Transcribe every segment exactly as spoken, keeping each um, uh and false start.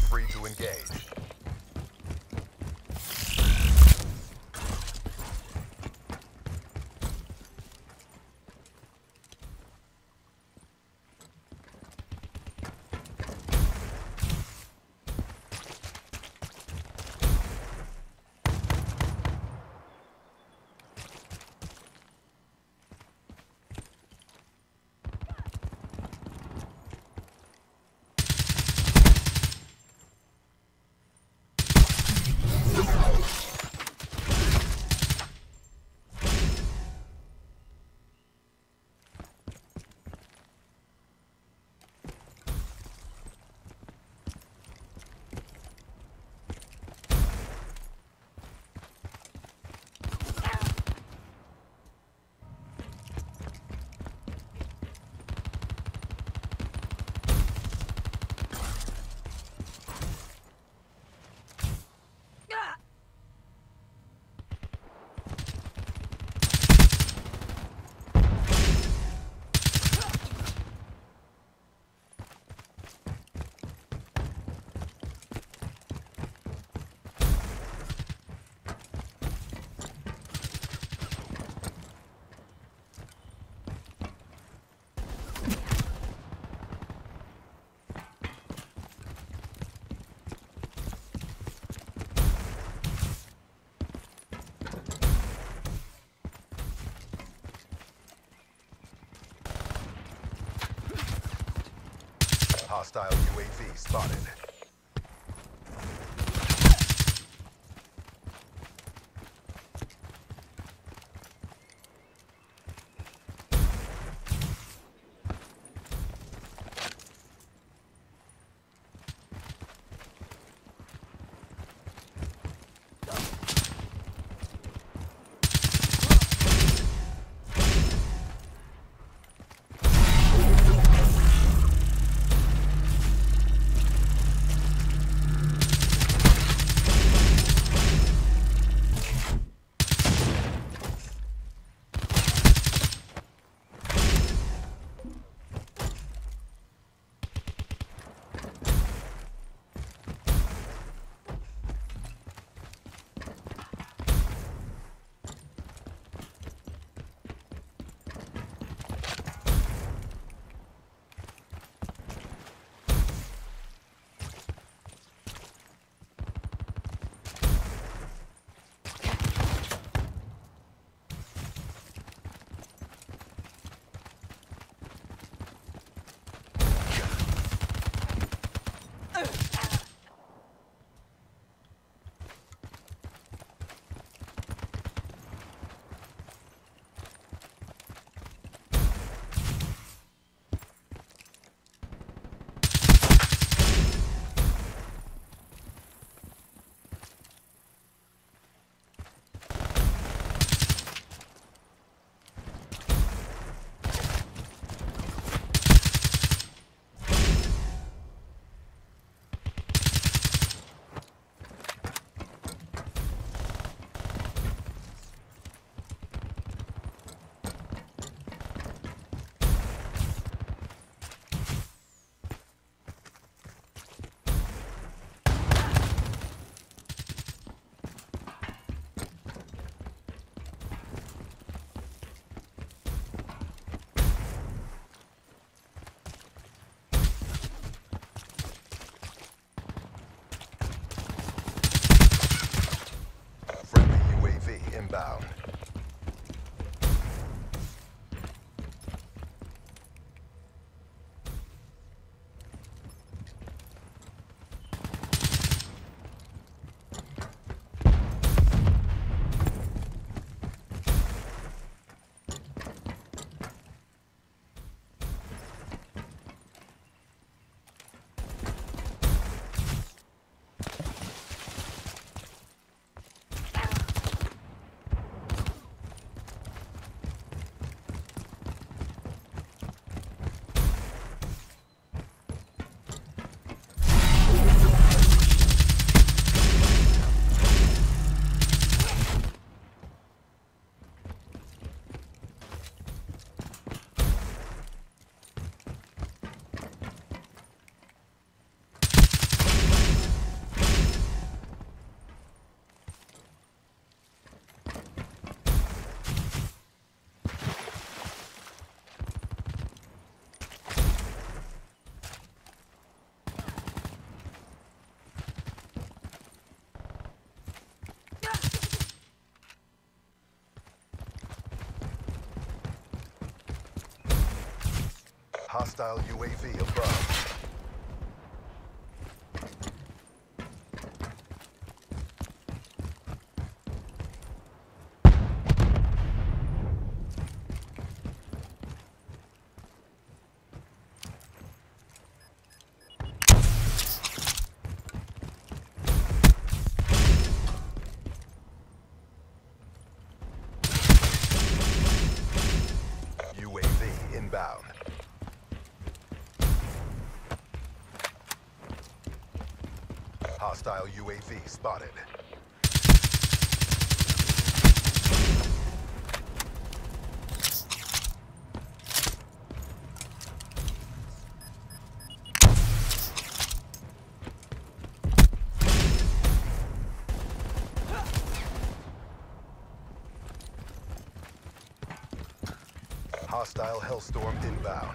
free to engage. Hostile U A V spotted. Hostile U A V above. U A V inbound. Hostile U A V spotted. Hostile Hellstorm inbound.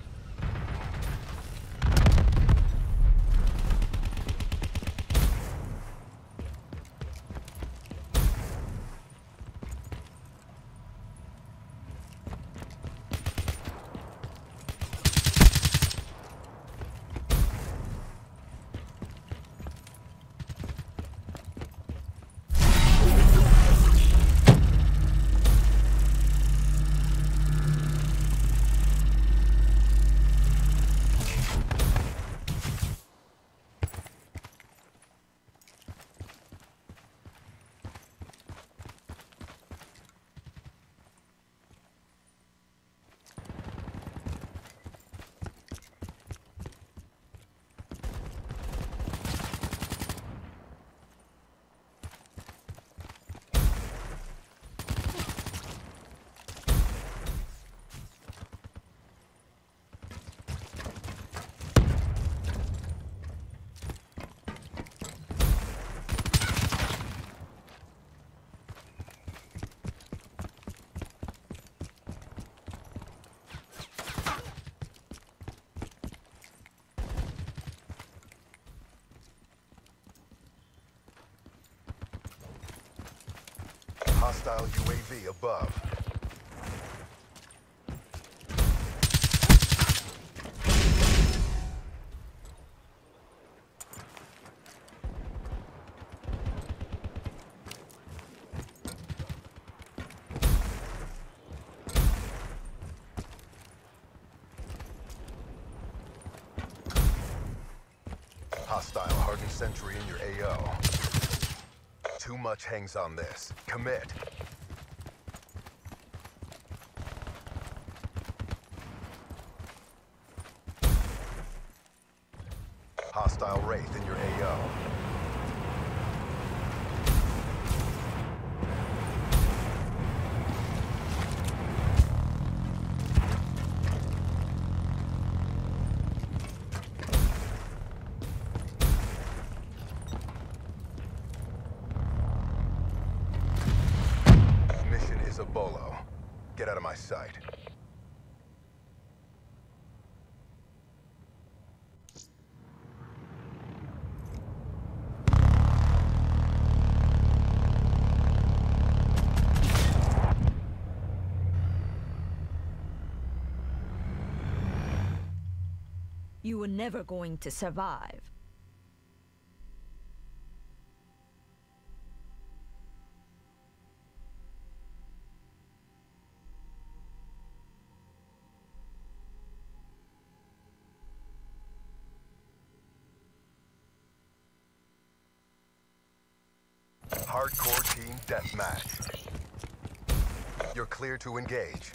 Hostile U A V above. Hostile hardened sentry in your A O. Too much hangs on this. Commit. Hostile Wraith in your A O. Mission is a bolo. Get out of my sight. You were never going to survive. Hardcore team deathmatch. You're clear to engage.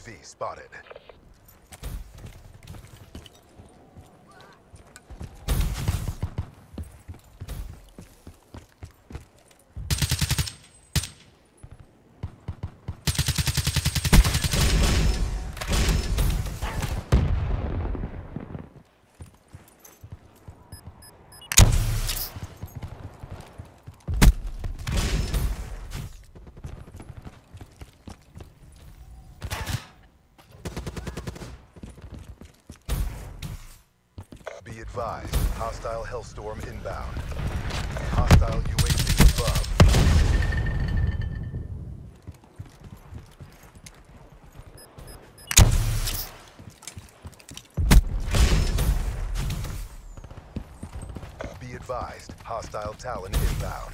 V spotted. Be advised, hostile Hellstorm inbound. Hostile U A V above. Be advised, hostile Talon inbound.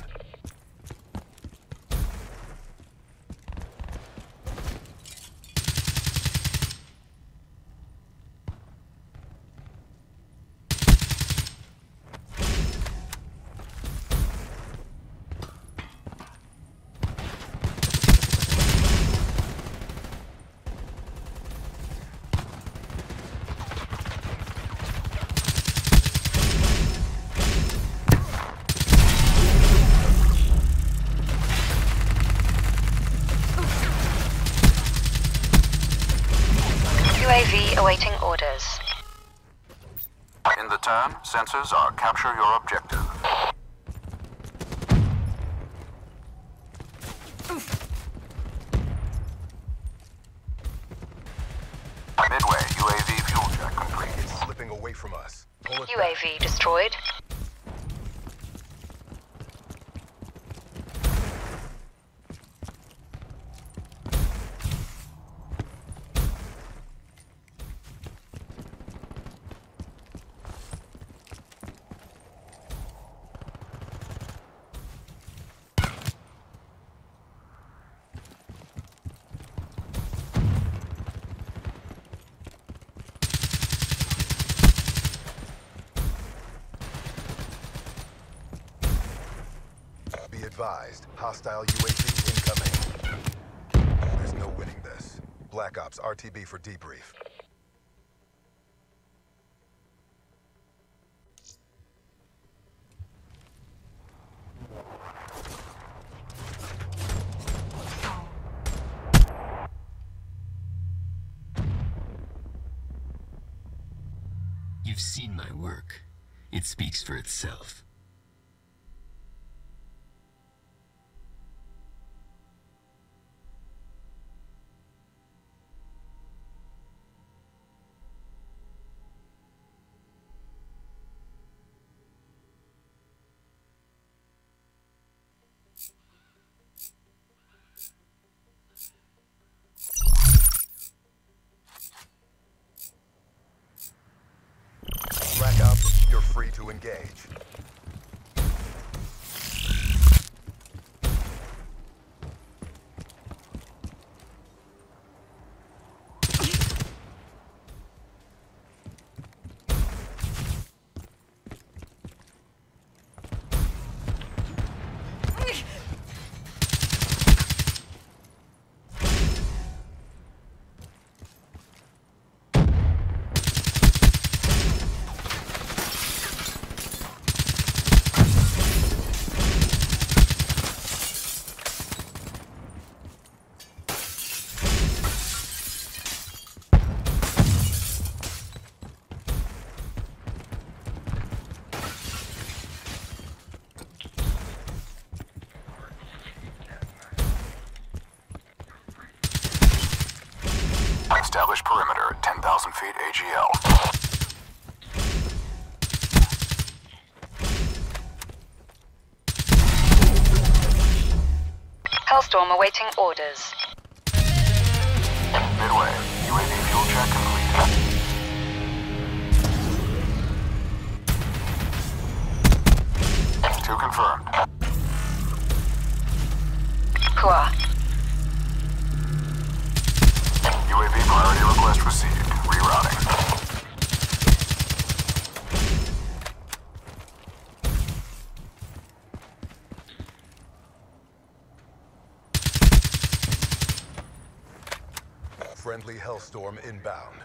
U A V awaiting orders. In the turn, sensors are capture your objective. Midway, U A V fuel check complete. It's slipping away from us. Pull it U A V destroyed. Be advised, hostile U A V incoming. There's no winning this. Black Ops R T B for debrief. You've seen my work. It speaks for itself. Black Ops, you're free to engage. Establish perimeter at ten thousand feet A G L. Hellstorm awaiting orders. Midway, U A V fuel check complete. Two confirmed. Hua. U A V priority request received. Rerouting. Friendly Hellstorm inbound.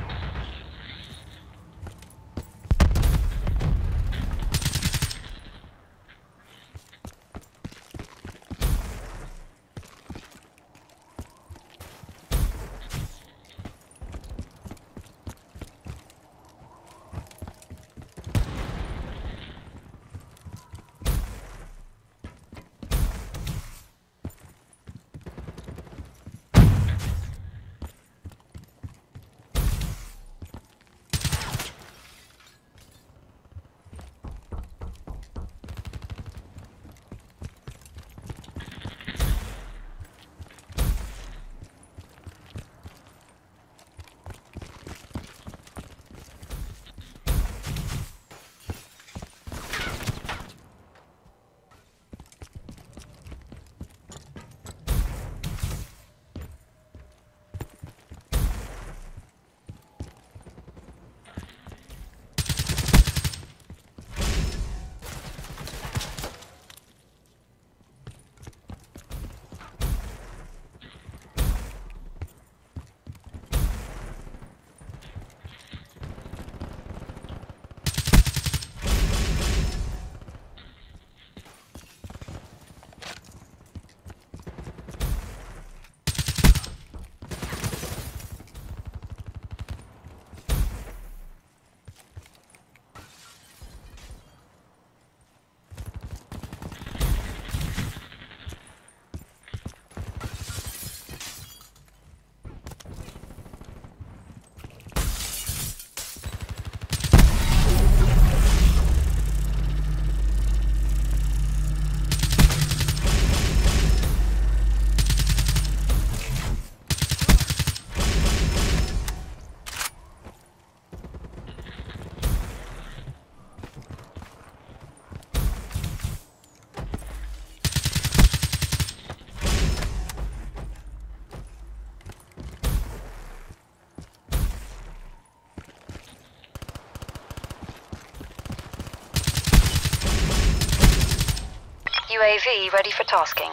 U A V ready for tasking.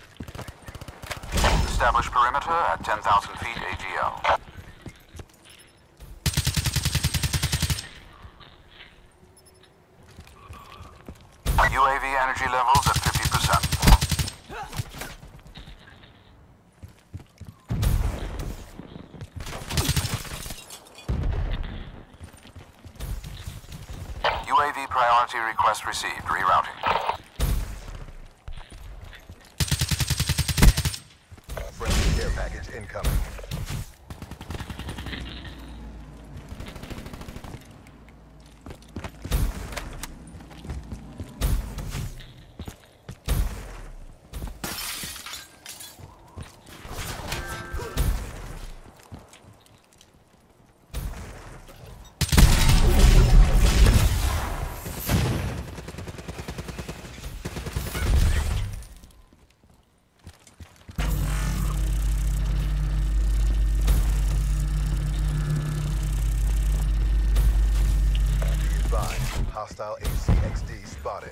Establish perimeter at ten thousand feet A G L. U A V energy levels at fifty percent. U A V priority request received. Rerouting. Friendly care package incoming. Hostile H C X D spotted.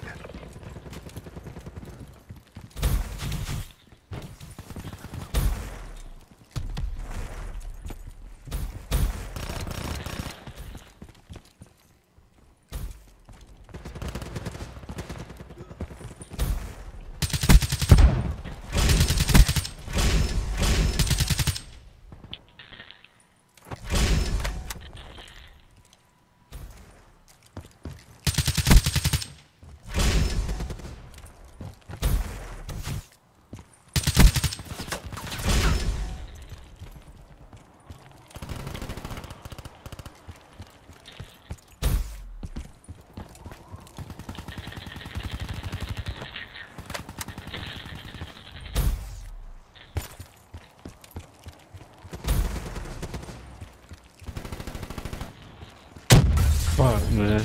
Fuck, man.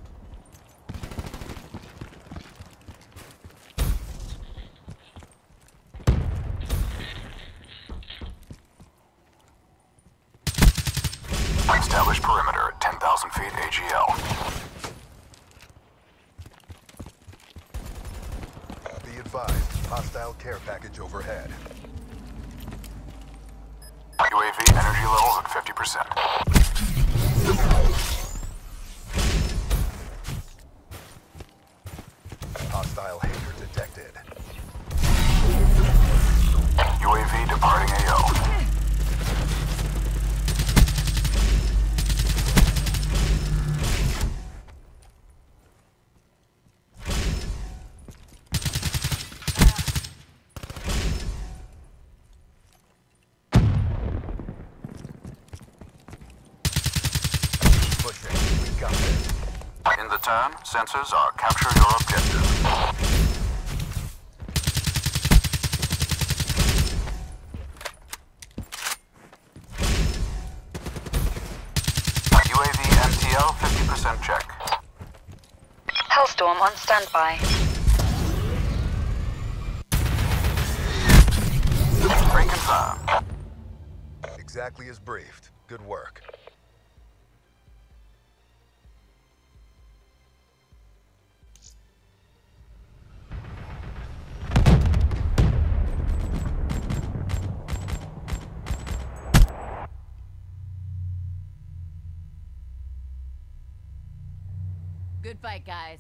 Establish perimeter at ten thousand feet A G L. Be advised, hostile care package overhead. U A V energy levels at fifty percent. Hostile hanger detected. U A V departing A O. Pushing. We got this. In the turn, sensors are capture your objective. U A V M T L fifty percent check. Hellstorm on standby. Reconfirm. Exactly as briefed. Good work. Good fight, guys.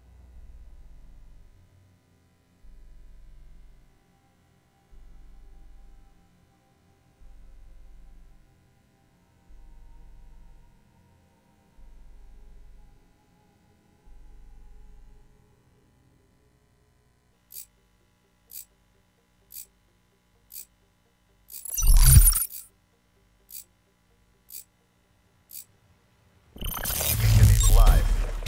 Beacon is live.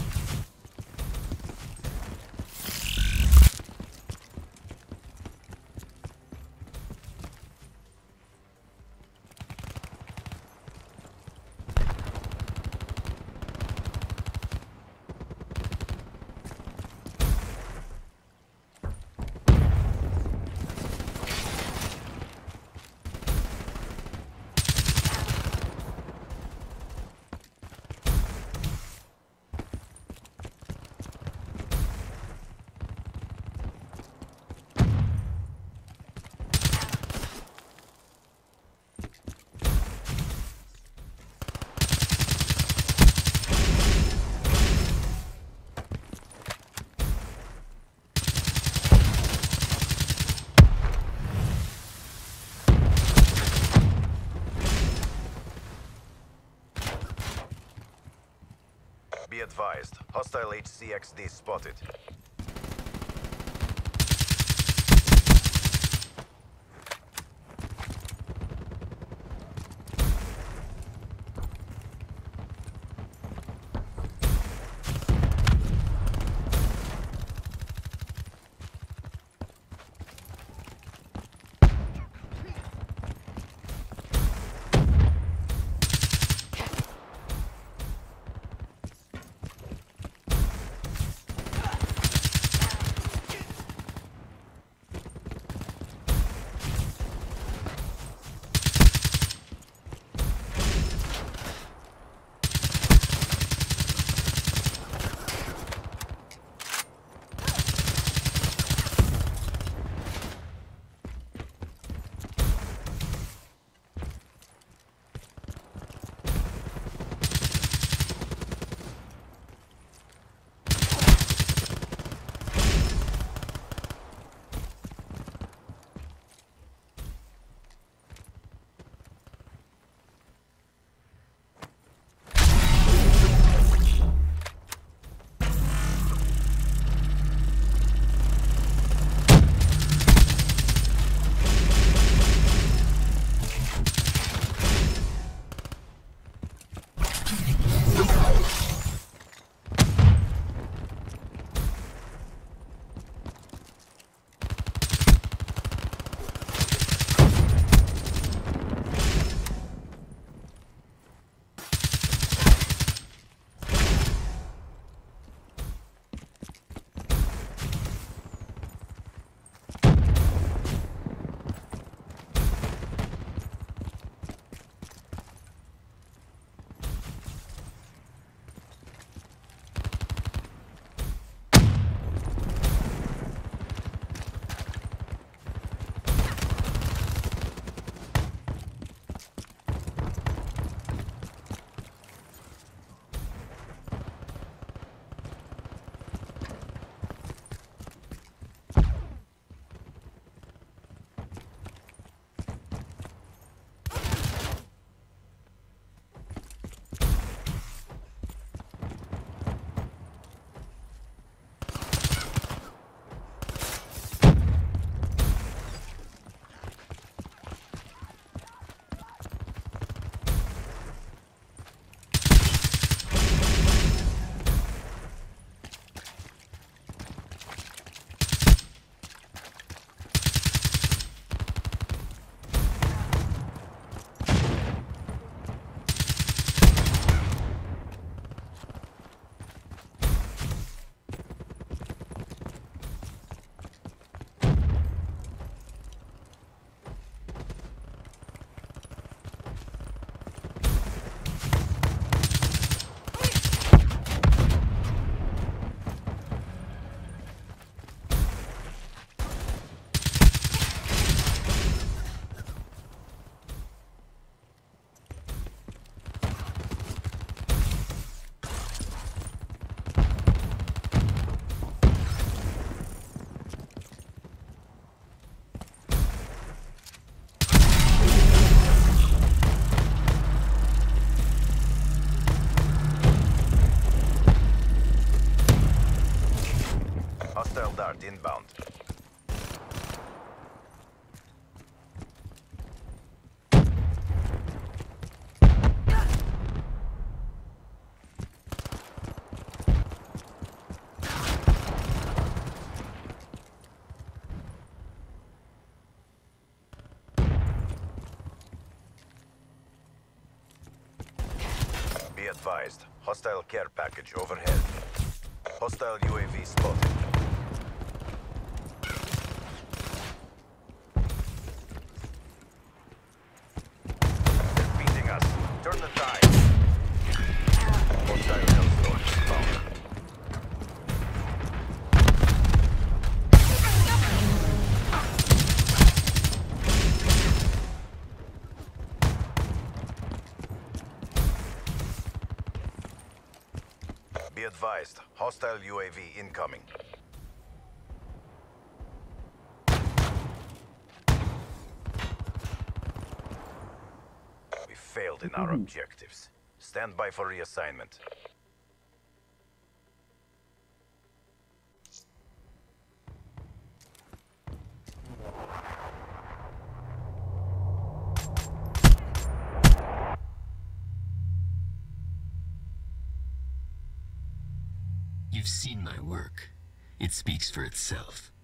Be advised, hostile H C X D spotted. Be advised. Hostile care package overhead. Hostile U A V spotted. They're beating us. Turn the tide. Hostile Hellstorm found. Be advised. Hostile U A V incoming. We failed in our objectives. Stand by for reassignment. You've seen my work. It speaks for itself.